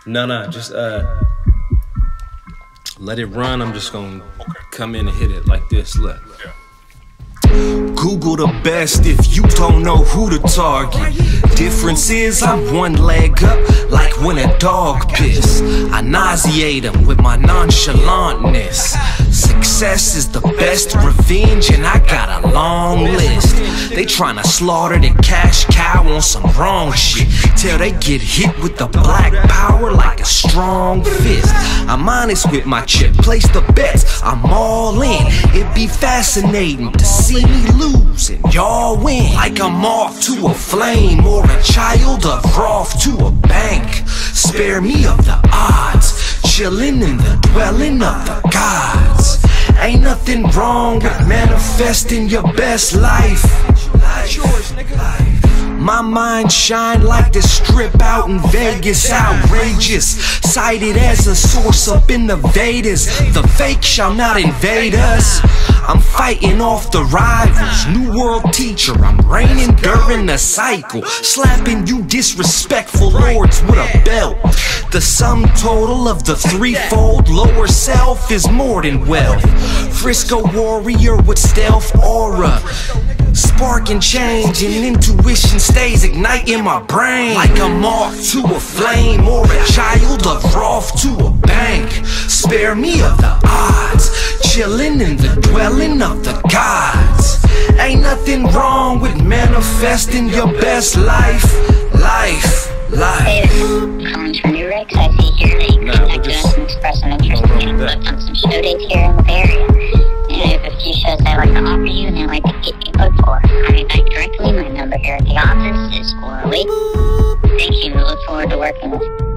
No, just let it run. I'm just gonna come in and hit it like this. Look. Google the best if you don't know who to target. Difference is I'm one leg up, like when a dog piss. I nauseate them with my nonchalantness. Success is the best revenge, and I got a long list. They tryna slaughter the cash cow on some wrong shit, till they get hit with the black power like a strong fist. I'm honest with my chip, place the bets, I'm all in. It'd be fascinating to see me lose and y'all win, like I'm off to a flame or a child of wrath to a bank. Spare me of the odds, chillin' in the dwelling of the gods. Ain't nothing wrong with manifesting your best life. My mind shine like the strip out in Vegas, outrageous. Cited as a source up in the Vedas. The fake shall not invade us. I'm fighting off the rivals, new world teacher. I'm reigning during the cycle, slapping you disrespectful lords with a belt. The sum total of the threefold lower self is more than wealth. Frisco warrior with stealth aura, sparking change and intuition stays igniting my brain, like I'm off to a flame or a child of wrath to a bank. Spare me of the odds, chillin' in the dwelling of the gods. Ain't nothing wrong with manifesting your best life. Hey, calling from New Rex. I see here that you connected us and expressed some interest in getting booked on some show dates here in the Bay Area. And I have a few shows I'd like to offer you and I'd like to get you booked for. I invite directly. My number here at the office is 408. Thank you. We look forward to working with you.